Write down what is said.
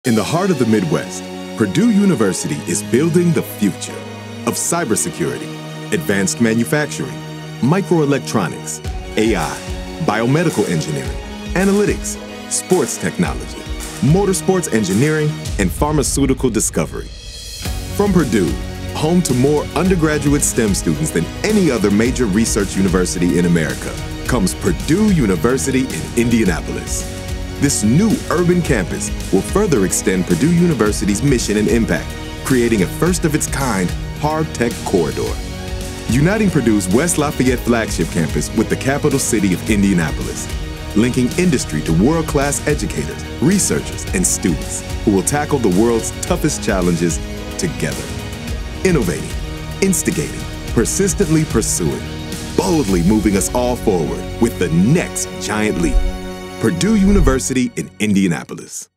In the heart of the Midwest, Purdue University is building the future of cybersecurity, advanced manufacturing, microelectronics, AI, biomedical engineering, analytics, sports technology, motorsports engineering, and pharmaceutical discovery. From Purdue, home to more undergraduate STEM students than any other major research university in America, comes Purdue University in Indianapolis. This new urban campus will further extend Purdue University's mission and impact, creating a first-of-its-kind hard tech corridor. Uniting Purdue's West Lafayette flagship campus with the capital city of Indianapolis, linking industry to world-class educators, researchers, and students who will tackle the world's toughest challenges together. Innovating, instigating, persistently pursuing, boldly moving us all forward with the next giant leap. Purdue University in Indianapolis.